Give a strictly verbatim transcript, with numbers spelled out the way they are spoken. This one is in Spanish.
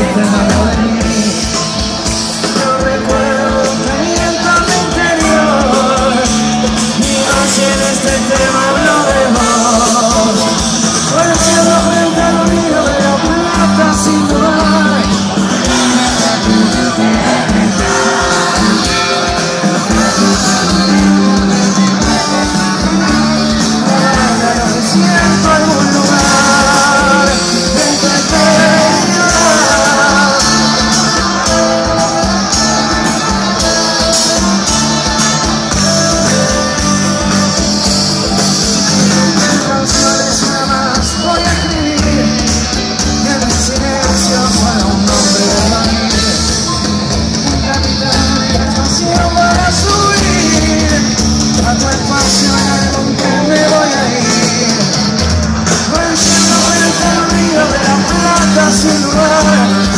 siente nada de mí. Yo recuerdo que mientras en mi interior mi noche en este tema habló de vos. Fue siendo frente al río de la Plata sin dudar. Siento algún lugar dentro de llorar. Canciones nada más voy a escribir y en el silencio suena un nombre de venir. Un capitán de estación para subir a tu espacio en algún que me voy a ir. Venciendo frente al río de la Plata sin lugar.